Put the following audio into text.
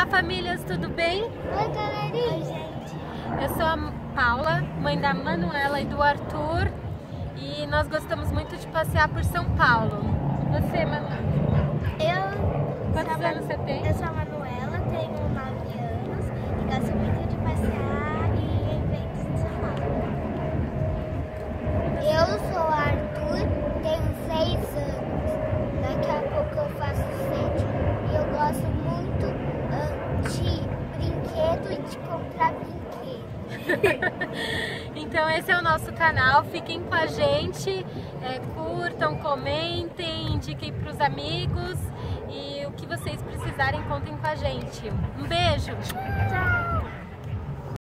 Olá, famílias, tudo bem? Oi, galerinha. Oi, gente. Eu sou a Paula, mãe da Manuela e do Arthur, e nós gostamos muito de passear por São Paulo. Você, Manuela? Quantos anos você tem? Eu sou a Manuela, tenho 9 anos e gosto muito de passear e eventos em São Paulo. Eu sou o Arthur, tenho 6 anos. Daqui a pouco eu faço 7. E eu gosto muito de brinquedo e de comprar brinquedo. Então esse é o nosso canal, fiquem com a gente, curtam, comentem, indiquem para os amigos e o que vocês precisarem contem com a gente. Um beijo! Tchau!